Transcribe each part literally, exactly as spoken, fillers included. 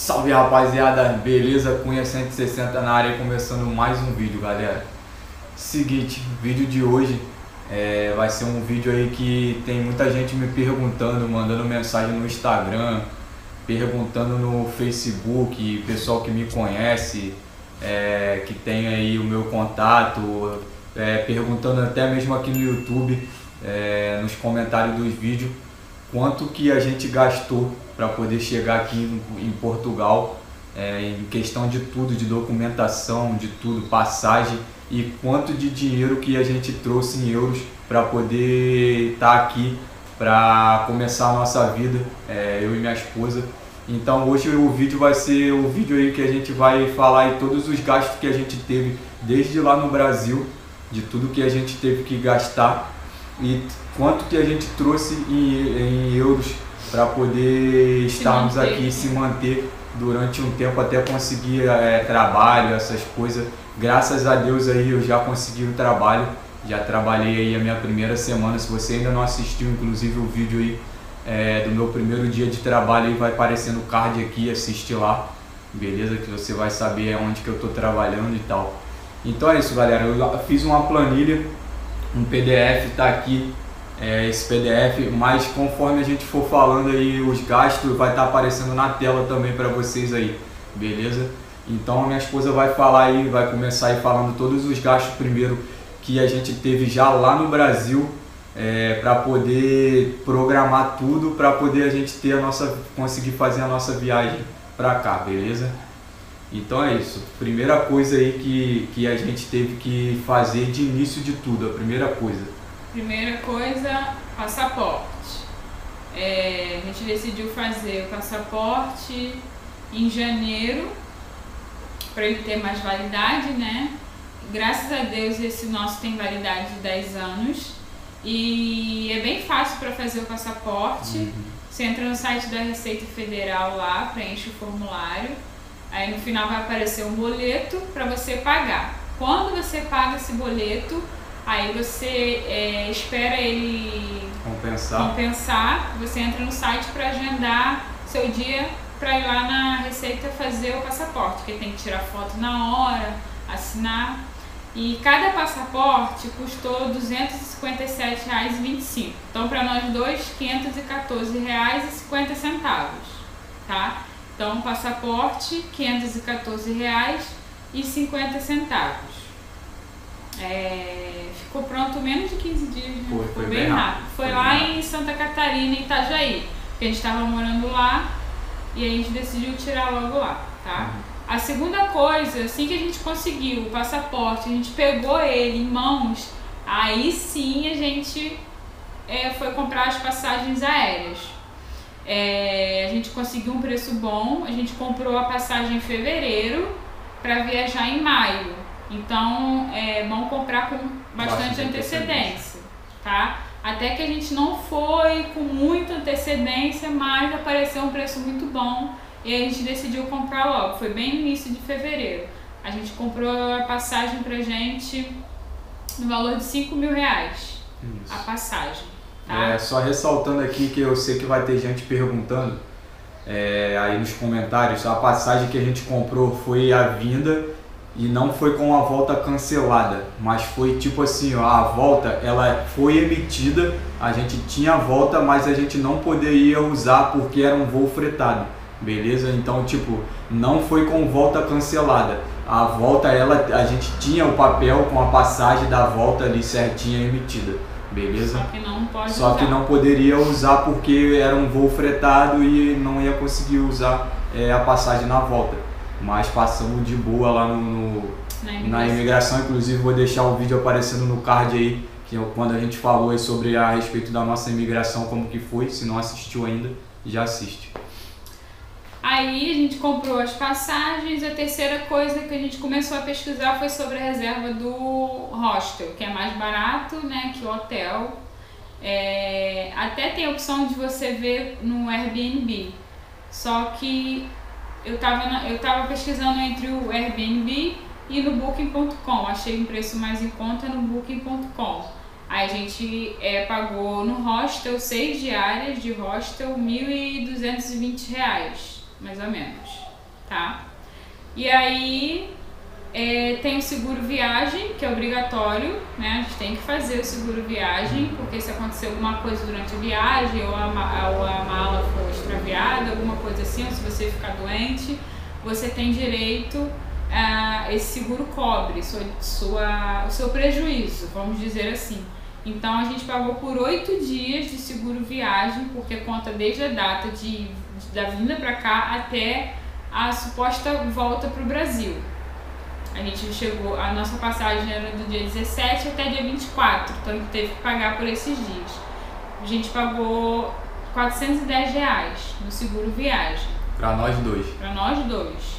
Salve rapaziada, beleza? Cunha cento e sessenta na área, começando mais um vídeo, galera. Seguinte, vídeo de hoje é, vai ser um vídeo aí que tem muita gente me perguntando, mandando mensagem no Instagram, perguntando no Facebook, pessoal que me conhece, é, que tem aí o meu contato, é, perguntando até mesmo aqui no YouTube, é, nos comentários dos vídeos, quanto que a gente gastou para poder chegar aqui em Portugal, é, em questão de tudo, de documentação, de tudo, passagem, e quanto de dinheiro que a gente trouxe em euros para poder estar aqui, para começar a nossa vida, é, eu e minha esposa. Então hoje o vídeo vai ser o vídeo aí que a gente vai falar aí todos os gastos que a gente teve desde lá no Brasil, de tudo que a gente teve que gastar e quanto que a gente trouxe em, em euros para poder estarmos manter, aqui e se manter durante um tempo até conseguir é, trabalho, essas coisas. Graças a Deus aí eu já consegui o trabalho, já trabalhei aí a minha primeira semana. Se você ainda não assistiu, inclusive o vídeo aí é, do meu primeiro dia de trabalho, aí vai aparecendo o card aqui, assiste lá, beleza? Que você vai saber onde que eu tô trabalhando e tal. Então é isso, galera, eu fiz uma planilha, um P D F tá aqui. É, esse P D F, mas conforme a gente for falando aí os gastos, vai estar aparecendo na tela também para vocês aí, beleza? Então a minha esposa vai falar aí, vai começar aí falando todos os gastos primeiro que a gente teve já lá no Brasil, é, para poder programar tudo, para poder a gente ter a nossa, conseguir fazer a nossa viagem para cá, beleza? Então é isso, primeira coisa aí que, que a gente teve que fazer de início de tudo, a primeira coisa. Primeira coisa, passaporte. É, a gente decidiu fazer o passaporte em janeiro, para ele ter mais validade, né? Graças a Deus esse nosso tem validade de dez anos e é bem fácil para fazer o passaporte. Uhum. Você entra no site da Receita Federal lá, preenche o formulário, aí no final vai aparecer um boleto para você pagar. Quando você paga esse boleto, aí você é, espera ele compensar. compensar, você entra no site para agendar seu dia para ir lá na Receita fazer o passaporte, porque tem que tirar foto na hora, assinar. E cada passaporte custou duzentos e cinquenta e sete reais e vinte e cinco centavos. Então para nós dois, quinhentos e quatorze reais e cinquenta centavos, tá? Então passaporte, quinhentos e quatorze reais e cinquenta centavos. É, ficou pronto menos de quinze dias, né? Foi, foi, foi bem bem rápido. rápido. Foi, foi lá bem em Santa Catarina, em Itajaí, porque a gente estava morando lá e a gente decidiu tirar logo lá, tá? Uhum. A segunda coisa, assim que a gente conseguiu o passaporte, a gente pegou ele em mãos, aí sim a gente é, foi comprar as passagens aéreas. É, a gente conseguiu um preço bom, a gente comprou a passagem em fevereiro para viajar em maio. Então é bom comprar com bastante, bastante antecedência, tá? Até que a gente não foi com muita antecedência, mas apareceu um preço muito bom e a gente decidiu comprar logo. Foi bem no início de fevereiro. A gente comprou a passagem pra gente no valor de cinco mil reais. Isso. A passagem, tá? É, só ressaltando aqui que eu sei que vai ter gente perguntando é, aí nos comentários, a passagem que a gente comprou foi a vinda e não foi com a volta cancelada, mas foi tipo assim, ó, a volta ela foi emitida, a gente tinha a volta, mas a gente não poderia usar porque era um voo fretado, beleza? Então tipo, não foi com volta cancelada, a volta ela, a gente tinha o papel com a passagem da volta ali certinha emitida, beleza? Só que não pode Só usar. que não poderia usar porque era um voo fretado e não ia conseguir usar é, a passagem na volta. Mas passamos de boa lá no, no, na, imigração. na imigração, inclusive vou deixar o vídeo aparecendo no card aí, que é quando a gente falou aí sobre a respeito da nossa imigração, como que foi, se não assistiu ainda, já assiste. Aí a gente comprou as passagens, a terceira coisa que a gente começou a pesquisar foi sobre a reserva do hostel, que é mais barato, né, que o hotel. É, até tem a opção de você ver no Airbnb, só que Eu tava, na, eu tava pesquisando entre o Airbnb e no Booking ponto com, achei um preço mais em conta no Booking ponto com. Aí a gente é, pagou no hostel, seis diárias de hostel, mil e duzentos e vinte reais, mais ou menos. tá? E aí é, tem o seguro viagem, que é obrigatório, né? A gente tem que fazer o seguro viagem, porque se acontecer alguma coisa durante a viagem, ou a, ou a mala for extraviada, alguma coisa assim, ou se você ficar doente, você tem direito a esse seguro cobre sua, sua, o seu prejuízo, vamos dizer assim. Então a gente pagou por oito dias de seguro viagem, porque conta desde a data de, de da vinda para cá até a suposta volta para o Brasil. A gente chegou, a nossa passagem era do dia dezessete até dia vinte e quatro, então a gente teve que pagar por esses dias. A gente pagou quatrocentos e dez reais no seguro viagem. Para nós dois. Para nós dois.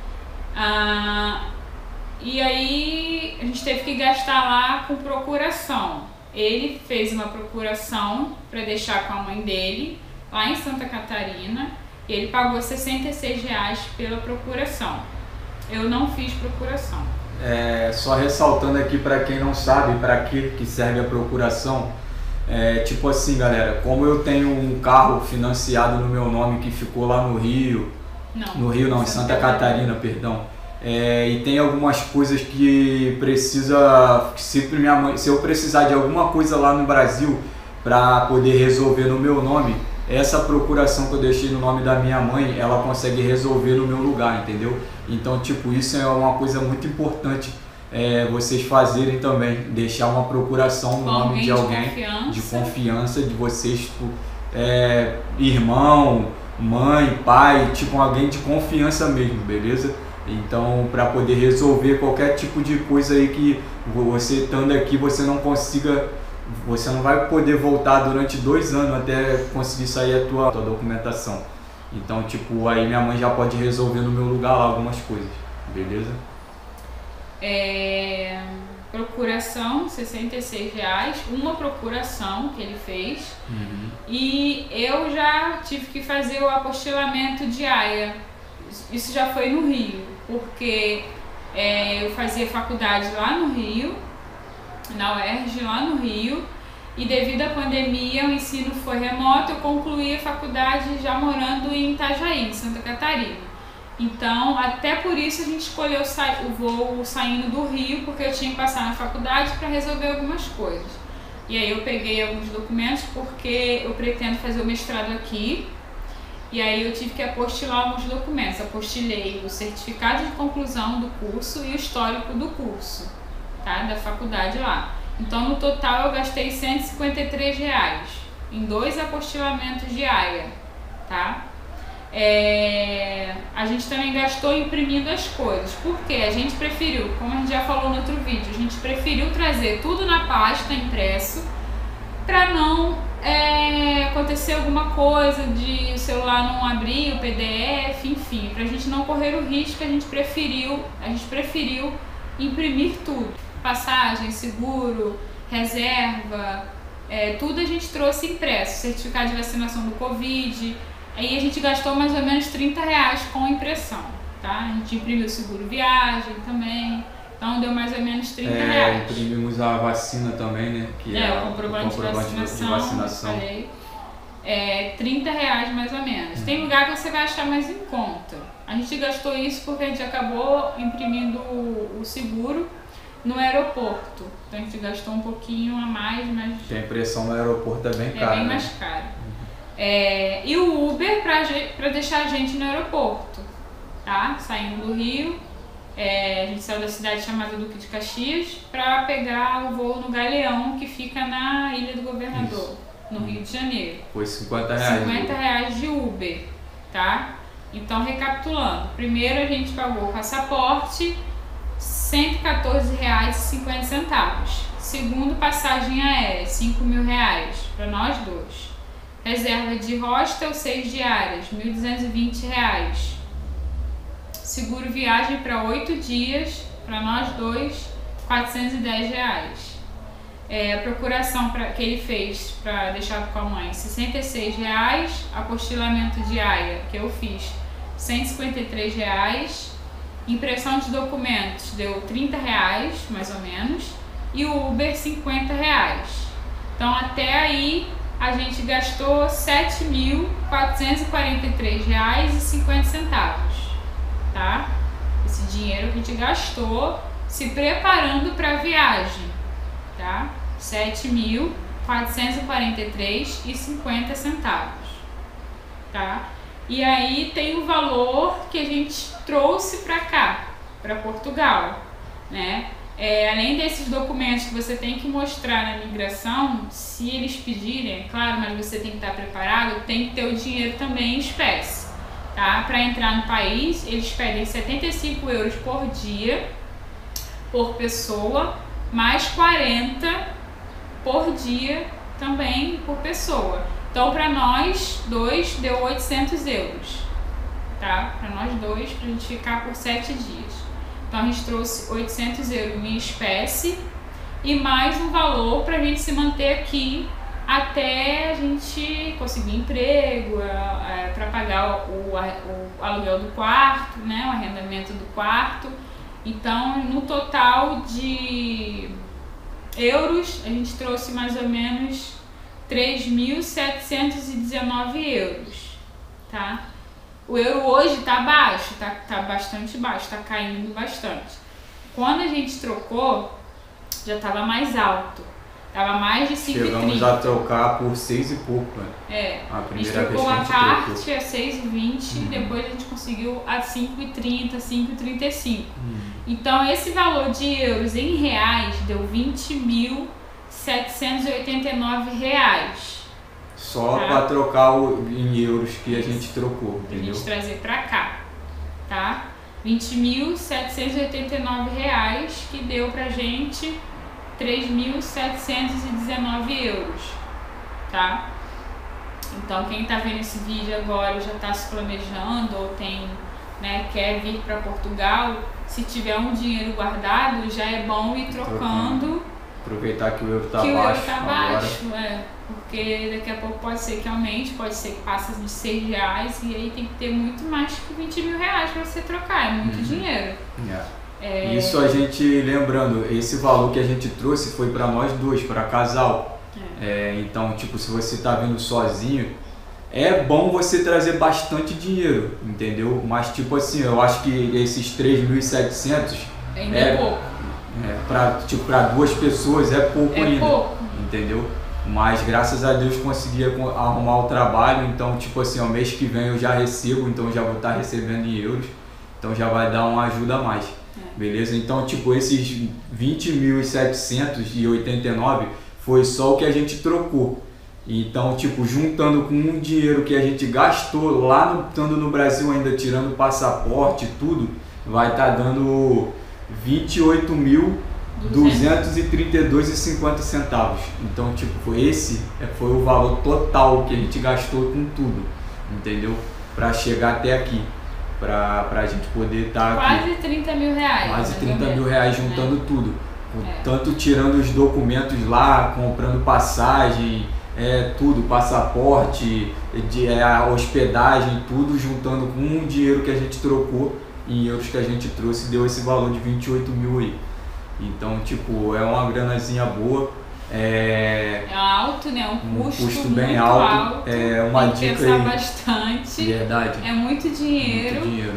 Ah, e aí a gente teve que gastar lá com procuração. Ele fez uma procuração para deixar com a mãe dele, lá em Santa Catarina, e ele pagou sessenta e seis reais pela procuração. Eu não fiz procuração. É, só ressaltando aqui para quem não sabe para que, que serve a procuração, é, tipo assim, galera, como eu tenho um carro financiado no meu nome que ficou lá no Rio, não, no Rio não, em Santa Catarina, perdão, é, e tem algumas coisas que precisa, se, minha mãe, se eu precisar de alguma coisa lá no Brasil para poder resolver no meu nome, essa procuração que eu deixei no nome da minha mãe, ela consegue resolver no meu lugar, entendeu? Então, tipo, isso é uma coisa muito importante é, vocês fazerem também, deixar uma procuração no nome de alguém de confiança, de, confiança, de vocês, tipo, é, irmão, mãe, pai, tipo, alguém de confiança mesmo, beleza? Então, para poder resolver qualquer tipo de coisa aí que você estando aqui, você não consiga, você não vai poder voltar durante dois anos até conseguir sair a tua, tua documentação. Então, tipo, aí minha mãe já pode resolver no meu lugar lá algumas coisas, beleza? É, procuração, sessenta e seis reais, uma procuração que ele fez. Uhum. E eu já tive que fazer o apostilamento de AIA. Isso já foi no Rio, porque é, eu fazia faculdade lá no Rio, na U E R J lá no Rio, e devido à pandemia o ensino foi remoto, eu concluí a faculdade já morando em Itajaí, em Santa Catarina. Então, até por isso a gente escolheu o voo saindo do Rio, porque eu tinha que passar na faculdade para resolver algumas coisas. E aí eu peguei alguns documentos, porque eu pretendo fazer o mestrado aqui, e aí eu tive que apostilar alguns documentos. Apostilei o certificado de conclusão do curso e o histórico do curso, tá? Da faculdade lá. Então, no total, eu gastei cento e cinquenta e três reais em dois apostilamentos de AIA, tá? É... A gente também gastou imprimindo as coisas, porque a gente preferiu, como a gente já falou no outro vídeo, a gente preferiu trazer tudo na pasta impresso para não é, acontecer alguma coisa de o celular não abrir o P D F, enfim, para a gente não correr o risco, a gente preferiu, a gente preferiu imprimir tudo. Passagem, seguro, reserva, é, tudo a gente trouxe impresso, certificado de vacinação do Covid. Aí a gente gastou mais ou menos trinta reais com impressão, tá? A gente imprimiu o seguro viagem também, então deu mais ou menos trinta é, reais. Imprimimos a vacina também, né? Que é, é o comprovante, o comprovante de vacinação, de vacinação. Falei. É, trinta reais mais ou menos. Hum. Tem lugar que você vai achar mais em conta. A gente gastou isso porque a gente acabou imprimindo o, o seguro no aeroporto. Então a gente gastou um pouquinho a mais, mas... Porque a impressão no aeroporto é bem cara. É bem mais né? caro. É, e o Uber para deixar a gente no aeroporto, tá? Saindo do Rio, é, a gente saiu da cidade chamada Duque de Caxias para pegar o voo no Galeão, que fica na Ilha do Governador, Isso. no Rio de Janeiro. Foi cinquenta reais. cinquenta reais de Uber, tá? Então, recapitulando, primeiro a gente pagou o passaporte, cento e quatorze reais e cinquenta centavos. Segundo, passagem aérea, cinco mil reais para nós dois. Reserva de hostel, seis diárias, mil duzentos e vinte reais. Seguro viagem para oito dias, para nós dois, quatrocentos e dez reais. É, a procuração pra, que ele fez para deixar com a mãe, sessenta e seis reais. Apostilamento de AIA, que eu fiz, cento e cinquenta e três reais. Impressão de documentos deu trinta reais, mais ou menos. E o Uber, cinquenta reais. Então, até aí, a gente gastou sete mil quatrocentos e quarenta e três reais e cinquenta centavos, dinheiro que a gente gastou se preparando para a viagem, tá? sete mil quatrocentos e quarenta e três reais e cinquenta centavos, tá? E aí tem o valor que a gente trouxe para cá, para Portugal, né? É, além desses documentos que você tem que mostrar na migração, se eles pedirem, é claro, mas você tem que estar preparado, tem que ter o dinheiro também em espécie, tá? Para entrar no país, eles pedem setenta e cinco euros por dia, por pessoa, mais quarenta por dia também por pessoa. Então, para nós dois, deu oitocentos euros, tá? Para nós dois, para a gente ficar por sete dias. Então, a gente trouxe oitocentos euros em espécie e mais um valor para a gente se manter aqui até a gente conseguir emprego, é, para pagar o, o aluguel do quarto, né, o arrendamento do quarto. Então, no total de euros, a gente trouxe mais ou menos três mil setecentos e dezenove euros, tá? O euro hoje tá baixo, tá, tá bastante baixo, tá caindo bastante. Quando a gente trocou, já tava mais alto, tava mais de cinco e trinta. Chegamos a trocar por seis e pouco, né? É, a, a gente trocou uma parte a seis e vinte, uhum. Depois a gente conseguiu a cinco e trinta, cinco e trinta e cinco. Uhum. Então esse valor de euros em reais deu vinte mil setecentos e oitenta e nove reais. Só tá? para trocar o, em euros que a gente trocou, pra entendeu? gente trazer para cá, tá? vinte mil setecentos e oitenta e nove reais, que deu pra gente três mil setecentos e dezenove euros, tá? Então quem tá vendo esse vídeo agora já tá se planejando ou tem, né, quer vir para Portugal, se tiver um dinheiro guardado, já é bom ir trocando. trocando. Aproveitar que o euro tá que baixo. o euro tá agora. baixo, é. Porque daqui a pouco pode ser que aumente, pode ser que passe de seis reais e aí tem que ter muito mais que vinte mil reais para você trocar, é muito uhum. dinheiro. É. É... Isso a gente, lembrando, esse valor que a gente trouxe foi para nós dois, para casal. É. É, então, tipo, se você tá vindo sozinho, é bom você trazer bastante dinheiro, entendeu? Mas, tipo assim, eu acho que esses três mil e setecentos ainda é, é pouco. É, para tipo, para duas pessoas é pouco é ainda, pouco. Entendeu? Mas graças a Deus consegui arrumar o trabalho, então tipo assim, o mês que vem eu já recebo, então já vou estar recebendo em euros, então já vai dar uma ajuda a mais, é. Beleza? Então tipo, esses vinte mil setecentos e oitenta e nove foi só o que a gente trocou. Então tipo, juntando com o dinheiro que a gente gastou lá no, estando no Brasil ainda, tirando o passaporte e tudo, vai estar dando vinte e oito mil duzentos e trinta e dois reais e cinquenta centavos. Então, tipo, foi esse foi o valor total que a gente gastou com tudo, entendeu? Para chegar até aqui, para a gente poder estar tá quase aqui. trinta mil reais. Quase trinta mil reais juntando é. tudo. É. Tanto tirando os documentos lá, comprando passagem, é, tudo, passaporte, de, é, a hospedagem, tudo juntando com o dinheiro que a gente trocou em euros que a gente trouxe, deu esse valor de vinte e oito mil aí. Então, tipo, é uma granazinha boa. É, é alto, né? Um custo, um custo bem muito alto. alto. É uma tem que dica pensar aí. Bastante. Verdade. É muito dinheiro. Muito dinheiro.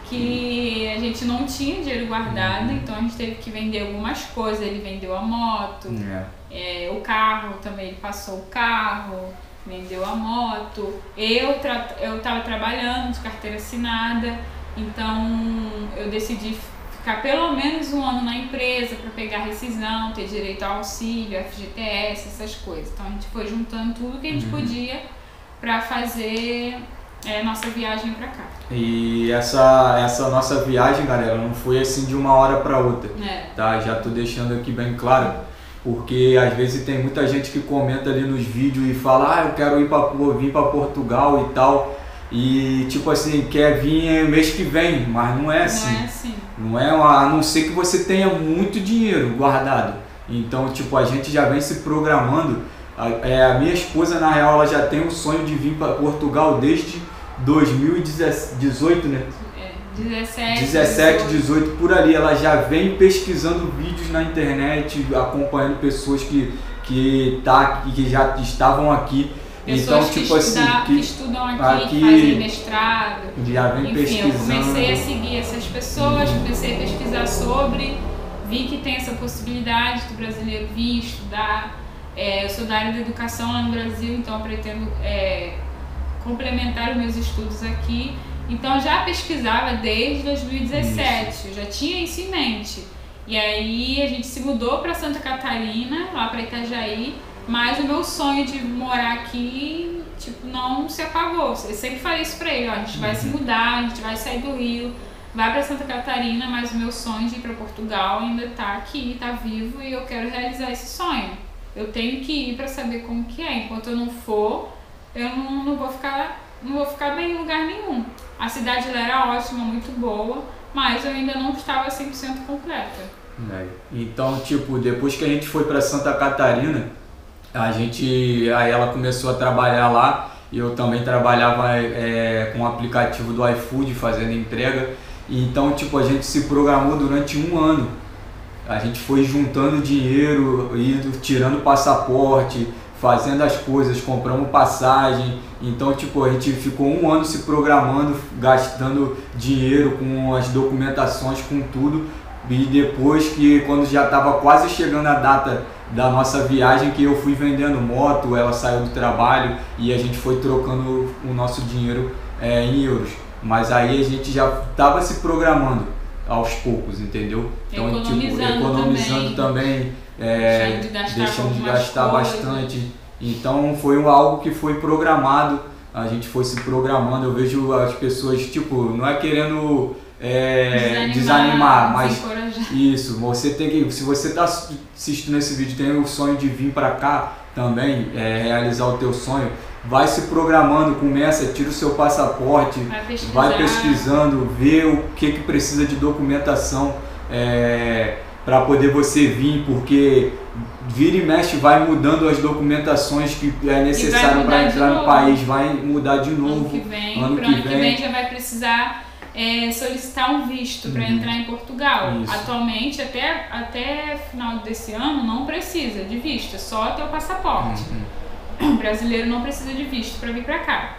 Que a gente não tinha dinheiro guardado, uhum. Então a gente teve que vender algumas coisas. Ele vendeu a moto, é. É, o carro também, ele passou o carro, vendeu a moto. Eu, tra eu tava trabalhando de carteira assinada. Então eu decidi ficar pelo menos um ano na empresa para pegar rescisão, ter direito ao auxílio, F G T S, essas coisas. Então a gente foi juntando tudo que a gente uhum. podia para fazer é, nossa viagem para cá. E essa, essa nossa viagem, galera, não foi assim de uma hora para outra, é. Tá? Já tô deixando aqui bem claro, porque às vezes tem muita gente que comenta ali nos vídeos e fala, ah, eu quero ir para vir para Portugal e tal. E tipo assim, quer vir mês que vem, mas não é assim. Não é assim. Não é, a não ser que você tenha muito dinheiro guardado. Então, tipo, a gente já vem se programando. A, é, a minha esposa, na real, ela já tem o sonho de vir para Portugal desde dois mil e dezoito, né? É, dezessete, dezessete, dezoito, por ali. Ela já vem pesquisando vídeos na internet, acompanhando pessoas que, que, tá, que já estavam aqui. Pessoas então, tipo que, assim, estudar, que, que estudam aqui, aqui que fazem mestrado. Já vem Enfim, pesquisando. eu comecei a seguir essas pessoas, comecei a pesquisar sobre, vi que tem essa possibilidade do brasileiro vir estudar. É, eu sou da área da educação lá no Brasil, então eu pretendo é, complementar os meus estudos aqui. Então eu já pesquisava desde dois mil e dezessete, isso. Eu já tinha isso em mente. E aí a gente se mudou para Santa Catarina, lá para Itajaí, mas o meu sonho de morar aqui, tipo, não se apagou. Eu sempre falei isso para ele, ó, a gente vai se mudar, a gente vai sair do Rio, vai para Santa Catarina, mas o meu sonho de ir para Portugal ainda tá aqui, tá vivo e eu quero realizar esse sonho. Eu tenho que ir para saber como que é. Enquanto eu não for, eu não, não, vou ficar, não vou ficar bem em lugar nenhum. A cidade lá era ótima, muito boa, mas eu ainda não estava cem por cento completa. É. Então, tipo, depois que a gente foi para Santa Catarina, a gente, aí ela começou a trabalhar lá e eu também trabalhava é, com o aplicativo do iFood fazendo entrega. E então, tipo, a gente se programou durante um ano. A gente foi juntando dinheiro, indo, tirando passaporte, fazendo as coisas, compramos passagem. Então, tipo, a gente ficou um ano se programando, gastando dinheiro com as documentações, com tudo. E depois que, quando já estava quase chegando a data da nossa viagem, que eu fui vendendo moto, ela saiu do trabalho e a gente foi trocando o nosso dinheiro é, em euros. Mas aí a gente já estava se programando aos poucos, entendeu? Então, economizando, tipo, economizando também, também é, deixando de gastar, deixando de gastar bastante. Então foi algo que foi programado, a gente foi se programando. Eu vejo as pessoas, tipo, não é querendo é, desanimar, desanimar, mas isso, você tem que, se você está assistindo esse vídeo, tem o sonho de vir para cá também, é, realizar o teu sonho, vai se programando, começa, tira o seu passaporte, vai, vai pesquisando, vê o que, que precisa de documentação é, para poder você vir, porque vira e mexe vai mudando as documentações que é necessário para entrar no país, vai mudar de novo. Ano que vem, ano pro que ano vem. que vem já vai precisar é, solicitar um visto para uhum. entrar em Portugal. Isso. Atualmente, até, até final desse ano, não precisa de visto, é só ter o passaporte. Uhum. O brasileiro não precisa de visto para vir para cá.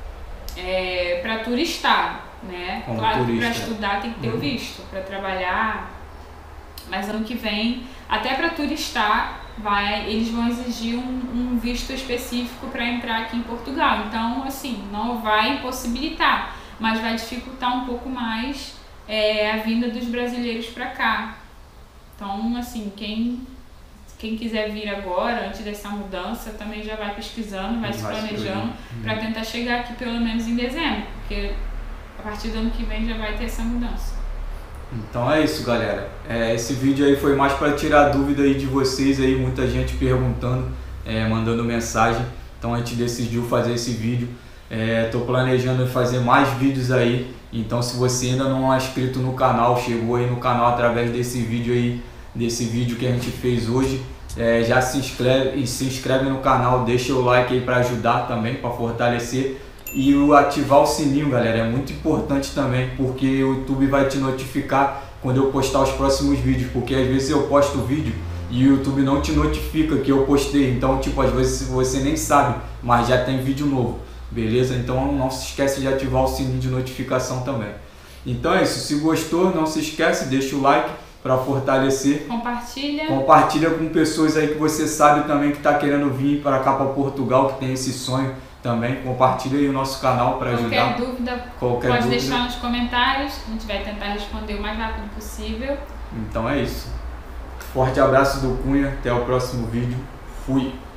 É, para turistar, né? Como claro que para turista. estudar tem que ter uhum. o visto, para trabalhar. Mas ano que vem, até para turistar, vai, eles vão exigir um, um visto específico para entrar aqui em Portugal. Então, assim, não vai impossibilitar, mas vai dificultar um pouco mais é, a vinda dos brasileiros para cá. Então, assim, quem, quem quiser vir agora, antes dessa mudança, também já vai pesquisando, vai, vai se planejando para tentar chegar aqui pelo menos em dezembro, porque a partir do ano que vem já vai ter essa mudança. Então é isso, galera. É, esse vídeo aí foi mais para tirar dúvida aí de vocês aí, muita gente perguntando, é, mandando mensagem. Então a gente decidiu fazer esse vídeo. Estou é, planejando fazer mais vídeos aí. Então se você ainda não é inscrito no canal, chegou aí no canal através desse vídeo aí, desse vídeo que a gente fez hoje, é, já se inscreve e se inscreve no canal, deixa o like aí para ajudar também, para fortalecer. E o ativar o sininho, galera, é muito importante também, porque o YouTube vai te notificar quando eu postar os próximos vídeos, porque às vezes eu posto o vídeo e o YouTube não te notifica que eu postei, então tipo, às vezes você nem sabe, mas já tem vídeo novo, beleza? Então não se esquece de ativar o sininho de notificação também. Então é isso, se gostou, não se esquece, deixa o like para fortalecer. Compartilha. Compartilha com pessoas aí que você sabe também que está querendo vir para cá, para Portugal, que tem esse sonho. Também compartilha aí o nosso canal para ajudar. Qualquer dúvida, Qualquer pode dúvida. deixar nos comentários, a gente vai tentar responder o mais rápido possível. Então é isso. Forte abraço do Cunha, até o próximo vídeo. Fui!